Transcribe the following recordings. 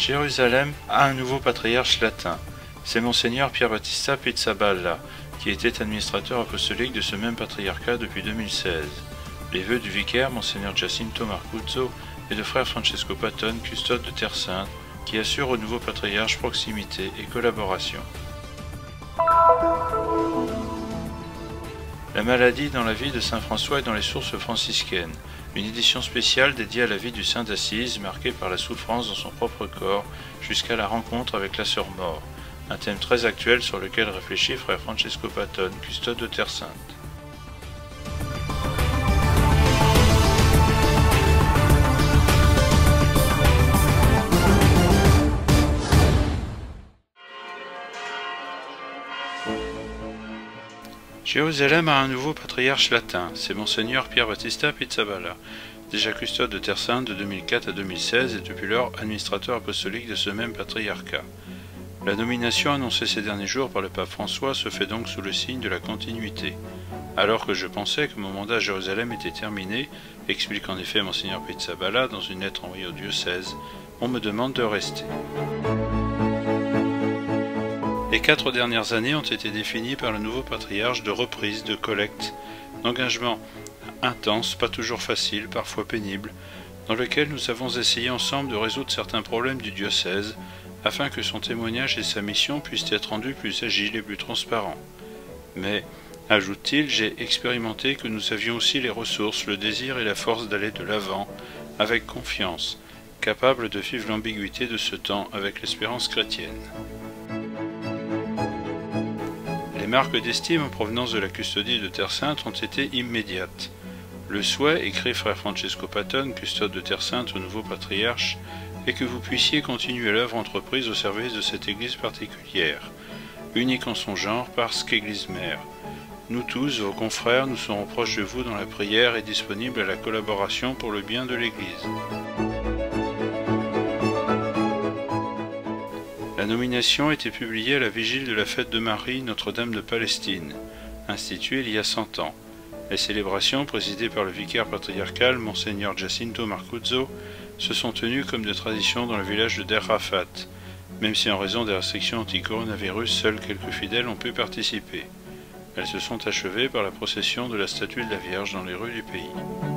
Jérusalem a un nouveau patriarche latin. C'est Monseigneur Pier Battista Pizzaballa, qui était administrateur apostolique de ce même patriarcat depuis 2016. Les vœux du vicaire, Monseigneur Giacinto Marcuzzo, et de frère Francesco Patton, custode de Terre Sainte, qui assure au nouveau patriarche proximité et collaboration. La maladie dans la vie de saint François et dans les sources franciscaines, une édition spéciale dédiée à la vie du saint d'Assise, marquée par la souffrance dans son propre corps jusqu'à la rencontre avec la sœur mort, un thème très actuel sur lequel réfléchit frère Francesco Patton, custode de Terre Sainte. Jérusalem a un nouveau patriarche latin, c'est Monseigneur Pier Battista Pizzaballa, déjà custode de Terre Sainte de 2004 à 2016 et depuis lors administrateur apostolique de ce même patriarcat. La nomination annoncée ces derniers jours par le pape François se fait donc sous le signe de la continuité. Alors que je pensais que mon mandat à Jérusalem était terminé, explique en effet Monseigneur Pizzaballa dans une lettre envoyée au diocèse, on me demande de rester. Les 4 dernières années ont été définies par le nouveau patriarche de reprise, de collecte, d'engagement intense, pas toujours facile, parfois pénible, dans lequel nous avons essayé ensemble de résoudre certains problèmes du diocèse, afin que son témoignage et sa mission puissent être rendus plus agiles et plus transparents. Mais, ajoute-t-il, j'ai expérimenté que nous avions aussi les ressources, le désir et la force d'aller de l'avant, avec confiance, capables de vivre l'ambiguïté de ce temps avec l'espérance chrétienne. Les marques d'estime en provenance de la custodie de Terre Sainte ont été immédiates. Le souhait, écrit frère Francesco Patton, custode de Terre Sainte au nouveau patriarche, est que vous puissiez continuer l'œuvre entreprise au service de cette Église particulière, unique en son genre parce qu'Église mère. Nous tous, vos confrères, nous serons proches de vous dans la prière et disponibles à la collaboration pour le bien de l'Église. La nomination a été publiée à la vigile de la fête de Marie, Notre-Dame de Palestine, instituée il y a 100 ans. Les célébrations, présidées par le vicaire patriarcal, Monseigneur Giacinto Marcuzzo, se sont tenues comme de tradition dans le village de Der Rafat, même si en raison des restrictions anti-coronavirus, seuls quelques fidèles ont pu participer. Elles se sont achevées par la procession de la statue de la Vierge dans les rues du pays.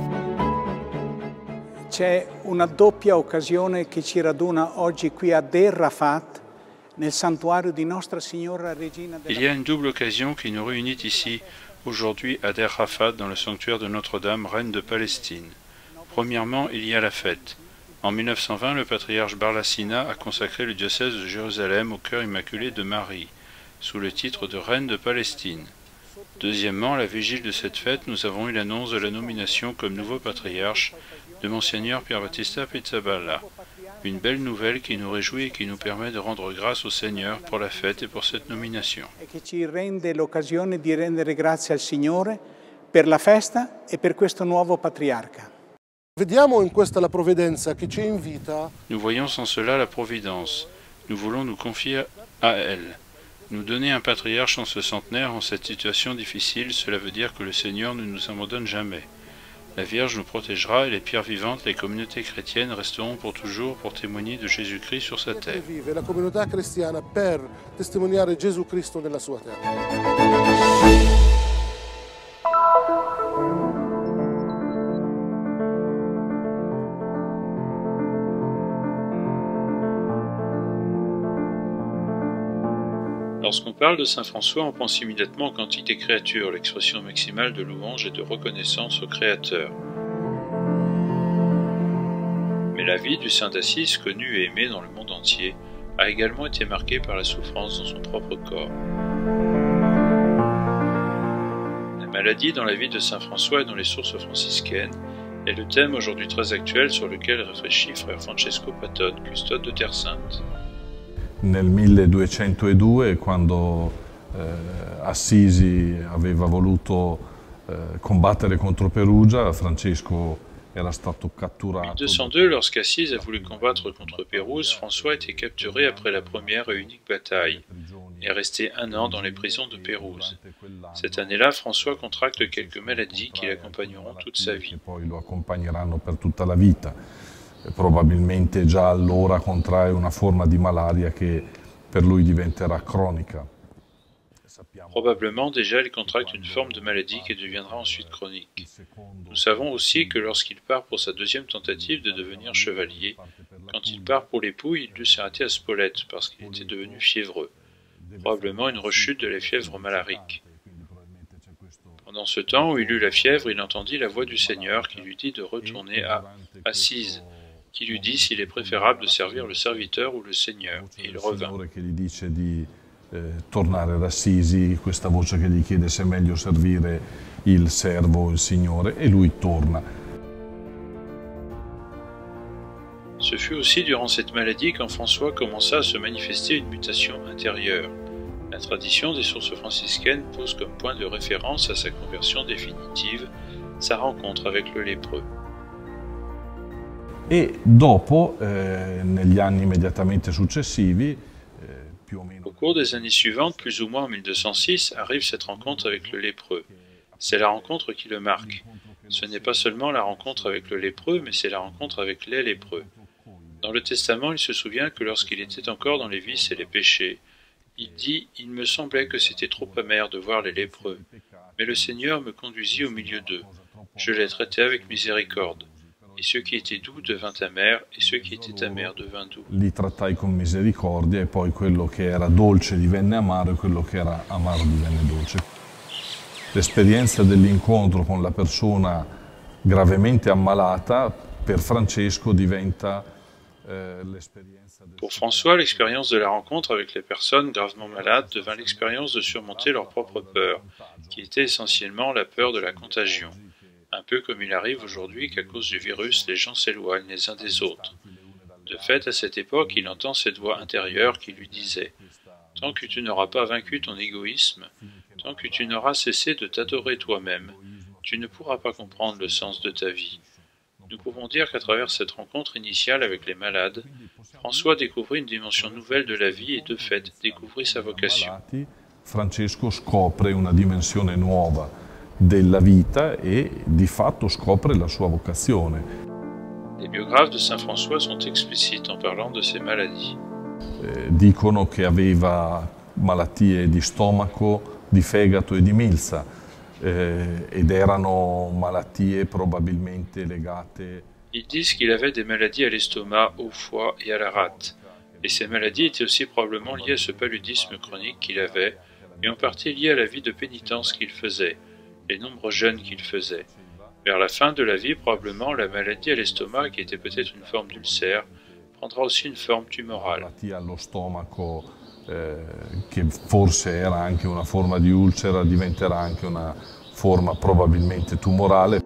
C'è una doppia occasione che ci raduna oggi qui a Der Rafat, nel santuario di Nostra Signora Regina della... Il y a une double occasion qui nous réunit ici, aujourd'hui à Der Rafat, dans le sanctuaire de Notre-Dame, reine de Palestine. Premièrement, il y a la fête. En 1920, le patriarche Barlassina a consacré le diocèse de Jérusalem au cœur immaculé de Marie, sous le titre de reine de Palestine. Deuxièmement, à la vigile de cette fête, nous avons eu l'annonce de la nomination comme nouveau patriarche de Monseigneur Pier Battista Pizzaballa. Une belle nouvelle qui nous réjouit et qui nous permet de rendre grâce au Seigneur pour la fête et pour cette nomination. E che ci rende l'occasione di rendere grazie al Signore per la festa e per questo nuovo patriarca. Vediamo in questa la provvidenza che ci invita. Nous voyons en cela la providence. Nous voulons nous confier à elle. Nous donner un patriarche en ce centenaire, en cette situation difficile, cela veut dire que le Seigneur ne nous abandonne jamais. La Vierge nous protégera et les pierres vivantes, les communautés chrétiennes resteront pour toujours pour témoigner de Jésus-Christ sur sa terre. Vive la comunità cristiana per testimoniare Gesù Cristo nella sua terra. Lorsqu'on parle de saint François, on pense immédiatement aux cantiques des créatures, l'expression maximale de louange et de reconnaissance au Créateur. Mais la vie du saint d'Assise, connu et aimé dans le monde entier, a également été marquée par la souffrance dans son propre corps. La maladie dans la vie de saint François et dans les sources franciscaines est le thème aujourd'hui très actuel sur lequel réfléchit frère Francesco Patton, custode de Terre Sainte. Nel 1202, quando Assisi aveva voluto combattere contro Perugia, Francesco era stato catturato. En 1202, lorsqu'Assise a voulu combattre contre Pérouse, François a été capturé après la première et unique bataille et est resté 1 an dans les prisons de Pérouse. Cette année-là, François contracte quelques maladies qui l'accompagneront toute sa vie. Poi lo accompagneranno per tutta la vita. probabilmente già allora contrae una forma di malaria che per lui diventerà cronica. Probablement déjà il contracte une forme de maladie qui deviendra ensuite chronique. Nous savons aussi que lorsqu'il part pour sa deuxième tentative de devenir chevalier, quand il part pour l'époux, il dut s'arrêter à Spolète parce qu'il était devenu fiévreux, probablement une rechute de la fièvre malarique. Pendant ce temps où il eut la fièvre, il entendit la voix du Seigneur qui lui dit de retourner à Assise, qui lui dit s'il est préférable de servir le serviteur ou le Seigneur, et il revint. Tornare ad Assisi, questa voce che gli chiede se è meglio servire il servo o il Signore, e lui torna. Ce fut aussi durant cette maladie qu'en François commença à se manifester une mutation intérieure. La tradition des sources franciscaines pose comme point de référence à sa conversion définitive sa rencontre avec le lépreux. E dopo, negli anni immediatamente successivi, au cours des années suivantes, plus ou moins en 1206, arrive cette rencontre avec le lépreux. C'est la rencontre qui le marque. Ce n'est pas seulement la rencontre avec le lépreux, mais c'est la rencontre avec les lépreux. Dans le Testament, il se souvient que lorsqu'il était encore dans les vices et les péchés, il dit « Il me semblait que c'était trop amer de voir les lépreux, mais le Seigneur me conduisit au milieu d'eux. Je les traitais avec miséricorde. Et ce qui était doux devint amer, et ce qui était amer devint doux. » Li trattai con misericordia, e poi quello che era dolce divenne amaro, e quello che era amaro divenne dolce. L'esperienza dell'incontro con la persona gravemente ammalata, per Francesco diventa l'esperienza del... Pour François, l'expérience de la rencontre avec les personnes gravement malades devint l'expérience de surmonter leur propre peur, qui était essentiellement la peur de la contagion. Un peu comme il arrive aujourd'hui qu'à cause du virus, les gens s'éloignent les uns des autres. De fait, à cette époque, il entend cette voix intérieure qui lui disait « Tant que tu n'auras pas vaincu ton égoïsme, tant que tu n'auras cessé de t'adorer toi-même, tu ne pourras pas comprendre le sens de ta vie. » Nous pouvons dire qu'à travers cette rencontre initiale avec les malades, François découvrit une dimension nouvelle de la vie et de fait découvrit sa vocation. Francesco scopre una dimensione nuova della vita e di fatto scopre la sua vocazione. Les biographes de Saint François sont explicites en parlant de ses maladies. Dicono che aveva malattie di stomaco, di fegato e di milza, ed erano malattie probabilmente legate. Ils disent qu'il avait des maladies à l'estomac, au foie et à la rate. Et ces maladies étaient aussi probablement liées à ce paludisme chronique qu'il avait, et en partie liées à la vie de pénitence qu'il faisait, les nombreux jeûnes qu'il faisait. Vers la fin de la vie, probablement, la maladie à l'estomac, qui était peut-être une forme d'ulcère, prendra aussi une forme tumorale. Malattia allo stomaco, che forse era anche una forma di ulcera, diventerà anche una forma probabilmente tumorale.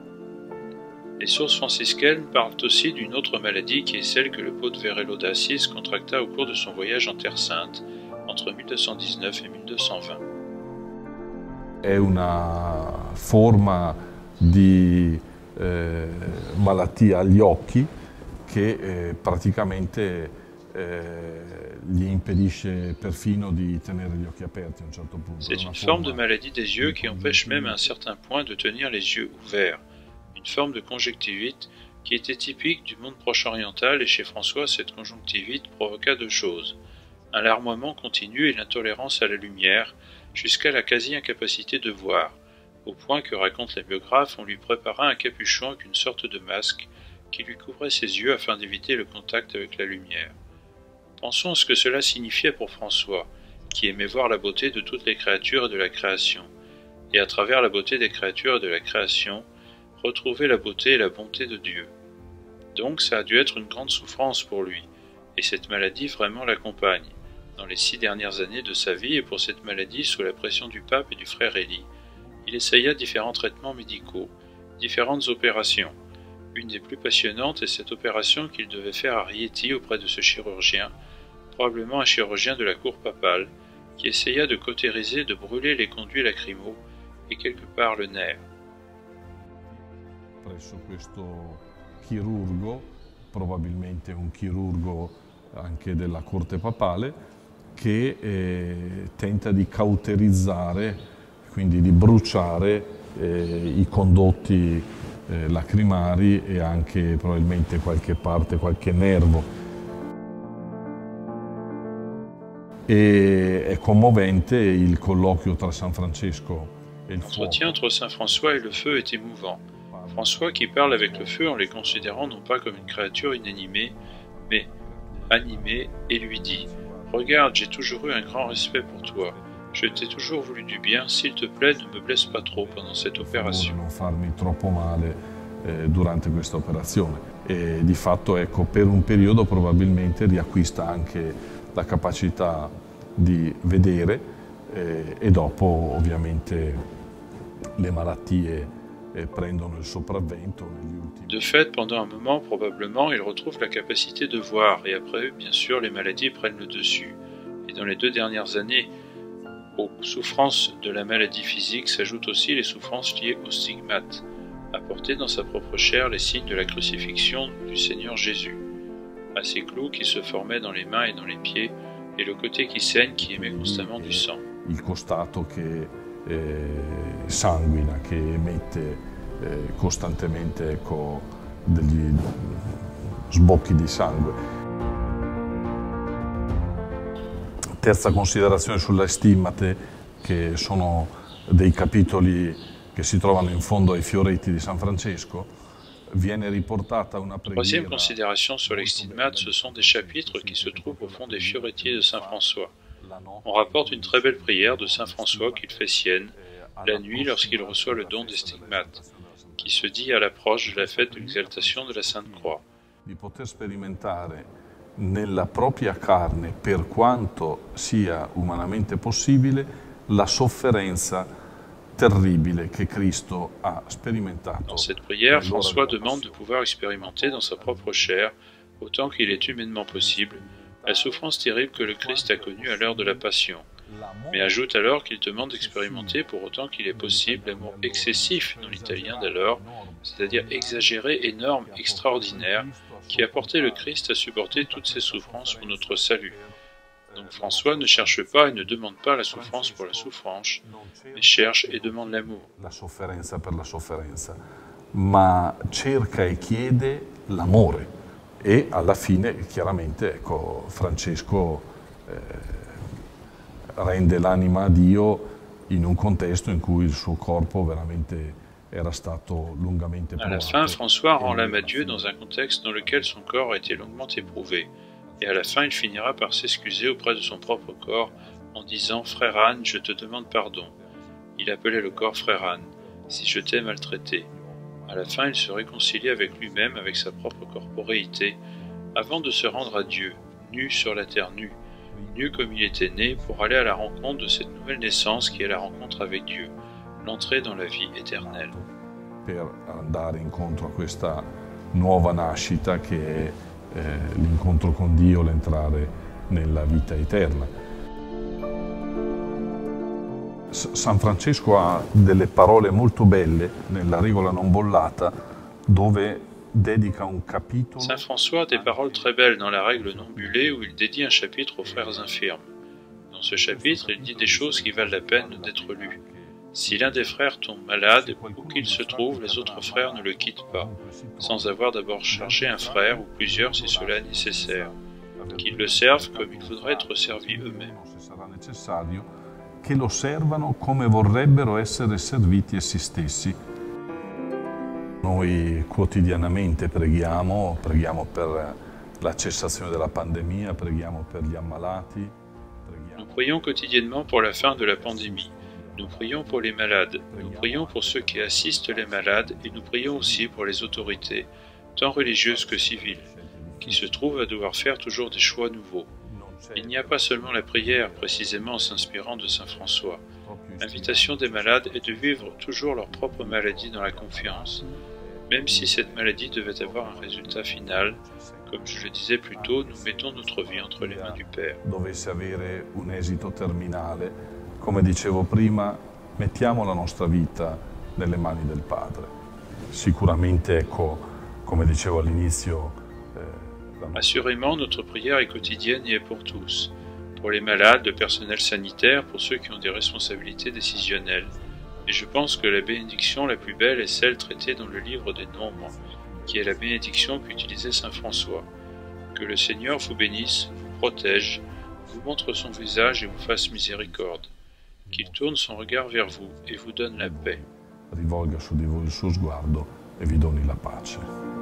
Les sources franciscaines parlent aussi d'une autre maladie qui est celle que le Pope Verello d'Assise contracta au cours de son voyage en Terre Sainte entre 1219 et 1220. È una forma di malattia agli occhi che praticamente gli impedisce perfino di tenere gli occhi aperti a un certo punto. C'est une forme de maladie des yeux qui empêche même à un certain point de tenir les yeux ouverts. Une forme de conjonctivite qui était typique du monde proche-oriental et chez François, cette conjonctivite provoqua deux choses. Un larmoiement continu et l'intolérance à la lumière, jusqu'à la quasi-incapacité de voir, au point que racontent les biographes, on lui prépara un capuchon avec une sorte de masque qui lui couvrait ses yeux afin d'éviter le contact avec la lumière. Pensons à ce que cela signifiait pour François, qui aimait voir la beauté de toutes les créatures et de la création, et à travers la beauté des créatures et de la création, retrouver la beauté et la bonté de Dieu. Donc ça a dû être une grande souffrance pour lui, et cette maladie vraiment l'accompagne. Dans les 6 dernières années de sa vie, et pour cette maladie, sous la pression du pape et du frère Élie, il essaya différents traitements médicaux, différentes opérations. Une des plus passionnantes est cette opération qu'il devait faire à Rieti auprès de ce chirurgien, probablement un chirurgien de la cour papale, qui essaya de cautériser, de brûler les conduits lacrymaux et quelque part le nerf. Presso questo chirurgo, probabilmente un chirurgo anche della corte papale, che tenta di cauterizzare, quindi di bruciare i condotti lacrimari e anche probabilmente qualche parte, qualche nervo. E è commovente il colloquio tra San Francesco e il fuoco. L'entretien entre Saint François et le feu est émouvant. François qui parle avec le feu en les considérant non pas comme une créature inanimée, mais animée, et lui dit « Regarde, j'ai toujours eu un grand respect pour toi. Je t'ai toujours voulu du bien, s'il te plaît, ne me blesse pas trop pendant cette opération. » Non farmi troppo male durante questa operazione. E di fatto, ecco, per un periodo probabilmente riacquista anche la capacità di vedere e dopo ovviamente le malattie prendono il sopravvento negli ultimi. De fait, pendant un moment, probablement, il retrouve la capacité de voir, et après, bien sûr, les maladies prennent le dessus. Et dans les 2 dernières années, aux souffrances de la maladie physique s'ajoutent aussi les souffrances liées aux stigmates, à porter dans sa propre chair les signes de la crucifixion du Seigneur Jésus, à ces clous qui se formaient dans les mains et dans les pieds, et le côté qui saigne, qui émet constamment du sang. Il costato che sanguina, che emette costantemente, ecco, degli sbocchi di sangue. Terza considerazione sulle stimmate, che sono dei capitoli che si trovano in fondo ai fioretti di San Francesco. Viene riportata una preghiera. Troisième considération sur les stigmates, ce sont des chapitres qui se trouvent au fond des fiorettiers de Saint François. On rapporte une très belle prière de Saint François qu'il fait sienne la nuit lorsqu'il reçoit le don des stigmates, qui se dit à l'approche de la fête de l'exaltation de la Sainte Croix. Di poter sperimentare nella propria carne, per quanto sia umanamente possibile, la sofferenza terribile che Cristo ha sperimentato. Dans cette prière, François demande de pouvoir expérimenter dans sa propre chair, autant qu'il est humainement possible, la souffrance terrible que le Christ a connue à l'heure de la Passion, mais ajoute alors qu'il demande d'expérimenter pour autant qu'il est possible l'amour excessif dans l'italien d'alors, c'est-à-dire exagéré, énorme, extraordinaire, qui a porté le Christ à supporter toutes ses souffrances pour notre salut. Donc François ne cherche pas et ne demande pas la souffrance pour la souffrance, mais cherche et demande l'amour. La sofferenza per la sofferenza, ma cerca e chiede l'amore. E alla fine, chiaramente, ecco, Francesco rende l'anima a Dio in un contesto in cui il suo corpo veramente era stato lungamente provato. À la fin, François rend l'âme à Dieu dans un contexte dans lequel son corps a été longuement éprouvé. Et à la fin, il finira par s'excuser auprès de son propre corps en disant « Frère Anne, je te demande pardon ». Il appelait le corps Frère Anne, si je t'ai maltraité. À la fin, il se réconcilie avec lui-même, avec sa propre corporéité, avant de se rendre à Dieu, nu sur la terre nue, nu comme il était né, pour aller à la rencontre de cette nouvelle naissance qui est la rencontre avec Dieu, l'entrée dans la vie éternelle. Per andare incontro a questa nuova nascita che è l'incontro con Dio, l'entrare nella vita eterna. San Francesco ha delle parole molto belle nella regola non bollata, dove dedica un capitolo. Saint François a des paroles très belles dans la règle non bullée où il dédie un chapitre aux frères infirmes. Dans ce chapitre, il dit des choses qui valent la peine d'être lues. Si l'un des frères tombe malade, où qu'il se trouve, les autres frères ne le quittent pas, sans avoir d'abord chargé un frère ou plusieurs si cela est nécessaire, qu'ils le servent comme il faudrait être servis eux-mêmes. Che lo servano come vorrebbero essere serviti essi stessi. Noi quotidianamente preghiamo per la cessazione della pandemia, preghiamo per gli ammalati. Nous prions quotidiennement pour la fin de la pandémie. Nous prions pour les malades, nous prions pour ceux qui assistent les malades et nous prions aussi pour les autorités, tant religieuses que civiles, qui se trouvent à devoir faire toujours des choix nouveaux. Il n'y a pas seulement la prière, précisément en s'inspirant de Saint François. L'invitation des malades est de vivre toujours leur propre maladie dans la confiance, même si cette maladie devait avoir un résultat final. Comme je le disais plus tôt, nous mettons notre vie entre les mains du Père. Dovesse avere un esito terminale, come dicevo prima, mettiamo la nostra vita nelle mani del Padre. Sicuramente, ecco, come dicevo all'inizio, Assurément, notre prière est quotidienne et est pour tous. Pour les malades, le personnel sanitaire, pour ceux qui ont des responsabilités décisionnelles, Et je pense que la bénédiction la plus belle est celle traitée dans le livre des Nombres, qui est la bénédiction qu'utilisait saint François. Que le Seigneur vous bénisse, vous protège, vous montre son visage et vous fasse miséricorde. Qu'il tourne son regard vers vous et vous donne la paix. Rivolga su di voi il suo sguardo e vi doni la pace.